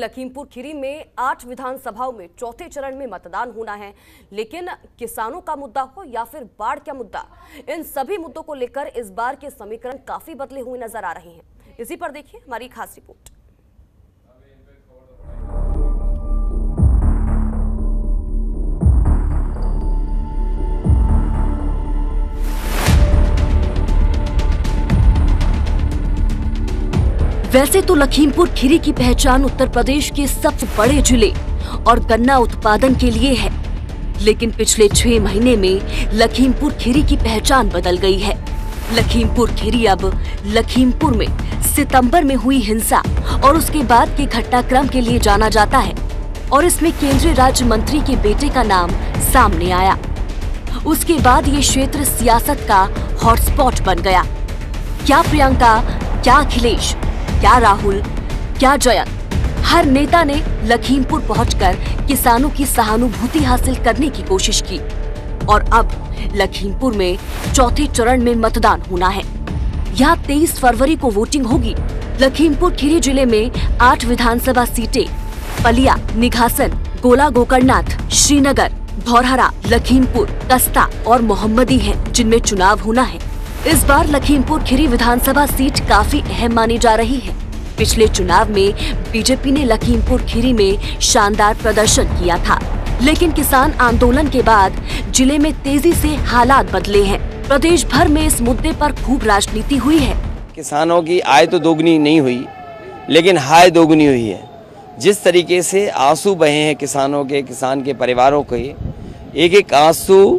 लखीमपुर खीरी में 8 विधानसभाओं में चौथे चरण में मतदान होना है, लेकिन किसानों का मुद्दा हो या फिर बाढ़ का मुद्दा, इन सभी मुद्दों को लेकर इस बार के समीकरण काफी बदले हुए नजर आ रहे हैं। इसी पर देखिए हमारी खास रिपोर्ट। वैसे तो लखीमपुर खीरी की पहचान उत्तर प्रदेश के सबसे बड़े जिले और गन्ना उत्पादन के लिए है, लेकिन पिछले 6 महीने में लखीमपुर खीरी की पहचान बदल गई है। लखीमपुर खीरी अब लखीमपुर में सितंबर में हुई हिंसा और उसके बाद के घटनाक्रम के लिए जाना जाता है और इसमें केंद्रीय राज्य मंत्री के बेटे का नाम सामने आया। उसके बाद ये क्षेत्र सियासत का हॉटस्पॉट बन गया। क्या प्रियंका, क्या अखिलेश, क्या राहुल, क्या जयंत, हर नेता ने लखीमपुर पहुंचकर किसानों की सहानुभूति हासिल करने की कोशिश की और अब लखीमपुर में चौथे चरण में मतदान होना है। यहाँ 23 फरवरी को वोटिंग होगी। लखीमपुर खीरी जिले में 8 विधानसभा सीटें पलिया, निघासन, गोला गोकर्णनाथ, श्रीनगर, धौरहरा, लखीमपुर, कस्ता और मोहम्मदी हैं, जिनमें चुनाव होना है। इस बार लखीमपुर खीरी विधानसभा सीट काफी अहम मानी जा रही है। पिछले चुनाव में बीजेपी ने लखीमपुर खीरी में शानदार प्रदर्शन किया था, लेकिन किसान आंदोलन के बाद जिले में तेजी से हालात बदले हैं। प्रदेश भर में इस मुद्दे पर खूब राजनीति हुई है। किसानों की आय तो दोगुनी नहीं हुई, लेकिन हाय दोगुनी हुई है। जिस तरीके से आंसू बहे हैं किसानों के, किसान के परिवारों के, एक एक आंसू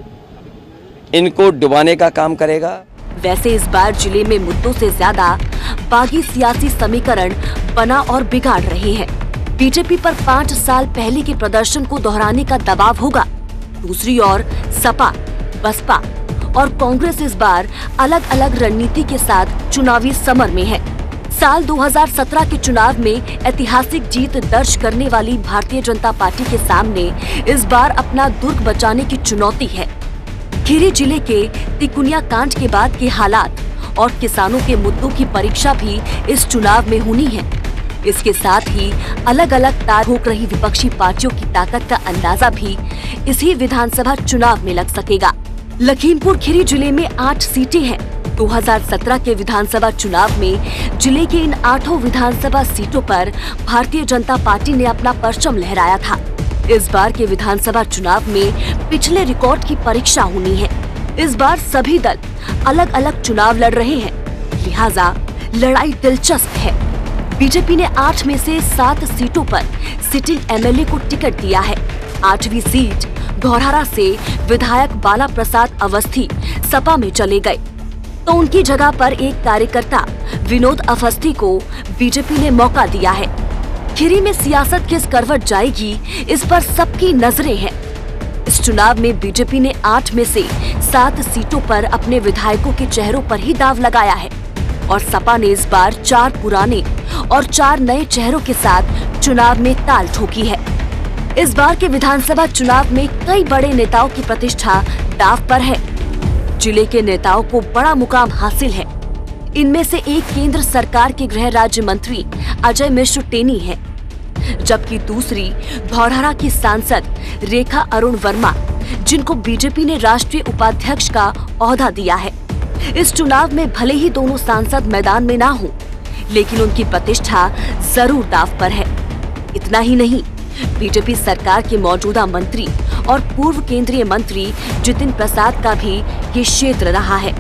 इनको डुबाने का काम करेगा। वैसे इस बार जिले में मुद्दों से ज्यादा बागी सियासी समीकरण बना और बिगाड़ रहे हैं। बीजेपी पर 5 साल पहले के प्रदर्शन को दोहराने का दबाव होगा। दूसरी ओर सपा, बसपा और कांग्रेस इस बार अलग अलग रणनीति के साथ चुनावी समर में है। साल 2017 के चुनाव में ऐतिहासिक जीत दर्ज करने वाली भारतीय जनता पार्टी के सामने इस बार अपना दुर्ग बचाने की चुनौती है। खीरी जिले के तिकुनिया कांड के बाद के हालात और किसानों के मुद्दों की परीक्षा भी इस चुनाव में होनी है। इसके साथ ही अलग अलग तार ठोक रही विपक्षी पार्टियों की ताकत का अंदाजा भी इसी विधानसभा चुनाव में लग सकेगा। लखीमपुर खीरी जिले में 8 सीटें हैं। 2017 के विधानसभा चुनाव में जिले के इन 8 विधानसभा सीटों पर भारतीय जनता पार्टी ने अपना परचम लहराया था। इस बार के विधानसभा चुनाव में पिछले रिकॉर्ड की परीक्षा होनी है। इस बार सभी दल अलग अलग चुनाव लड़ रहे हैं, लिहाजा लड़ाई दिलचस्प है। बीजेपी ने 8 में से 7 सीटों पर सिटिंग एमएलए को टिकट दिया है। 8वीं सीट धौरहरा से विधायक बाला प्रसाद अवस्थी सपा में चले गए, तो उनकी जगह पर एक कार्यकर्ता विनोद अवस्थी को बीजेपी ने मौका दिया है। खीरी में सियासत किस करवट जाएगी, इस पर सबकी नजरें हैं। इस चुनाव में बीजेपी ने 8 में से 7 सीटों पर अपने विधायकों के चेहरों पर ही दाव लगाया है और सपा ने इस बार 4 पुराने और 4 नए चेहरों के साथ चुनाव में ताल ठोकी है। इस बार के विधानसभा चुनाव में कई बड़े नेताओं की प्रतिष्ठा दाव पर है। जिले के नेताओं को बड़ा मुकाम हासिल है। इनमें से एक केंद्र सरकार के गृह राज्य मंत्री अजय मिश्र टेनी है, जबकि दूसरी धौरहरा की सांसद रेखा अरुण वर्मा, जिनको बीजेपी ने राष्ट्रीय उपाध्यक्ष का ओहदा दिया है। इस चुनाव में भले ही दोनों सांसद मैदान में ना हों, लेकिन उनकी प्रतिष्ठा जरूर दाव पर है। इतना ही नहीं, बीजेपी सरकार के मौजूदा मंत्री और पूर्व केंद्रीय मंत्री जितिन प्रसाद का भी ये क्षेत्र रहा है।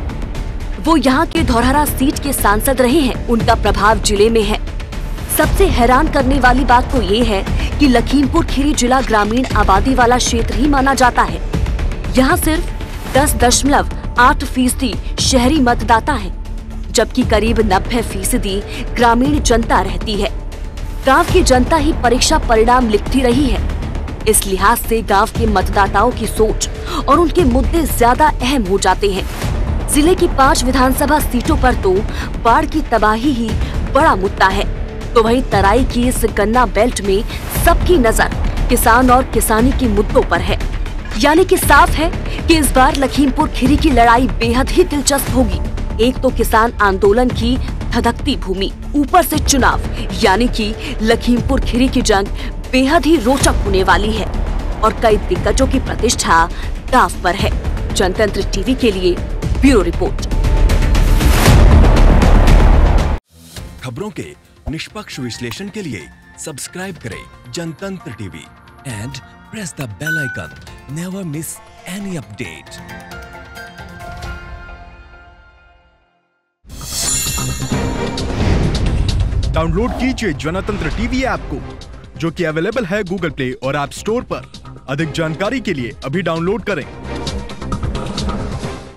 वो यहाँ के धौरहरा सीट के सांसद रहे हैं। उनका प्रभाव जिले में है। सबसे हैरान करने वाली बात तो ये है कि लखीमपुर खीरी जिला ग्रामीण आबादी वाला क्षेत्र ही माना जाता है। यहाँ सिर्फ 10.8% शहरी मतदाता हैं, जबकि करीब 90% ग्रामीण जनता रहती है। गांव की जनता ही परीक्षा परिणाम लिखती रही है। इस लिहाज से गांव के मतदाताओं की सोच और उनके मुद्दे ज्यादा अहम हो जाते हैं। जिले की 5 विधानसभा सीटों पर तो बाढ़ की तबाही ही बड़ा मुद्दा है, तो वहीं तराई की इस गन्ना बेल्ट में सबकी नजर किसान और किसानी के मुद्दों पर है। यानी कि साफ है कि इस बार लखीमपुर खीरी की लड़ाई बेहद ही दिलचस्प होगी। एक तो किसान आंदोलन की धधकती भूमि, ऊपर से चुनाव, यानी कि लखीमपुर खीरी की जंग बेहद ही रोचक होने वाली है और कई दिग्गजों की प्रतिष्ठा दांव पर है। जनतंत्र टीवी के लिए ब्यूरो रिपोर्ट। खबरों के निष्पक्ष विश्लेषण के लिए सब्सक्राइब करें Janatantra TV and press the bell icon. Never miss any update. Download कीजिए जनतंत्र टीवी ऐप को, जो कि अवेलेबल है गूगल प्ले और ऐप स्टोर पर। अधिक जानकारी के लिए अभी डाउनलोड करें।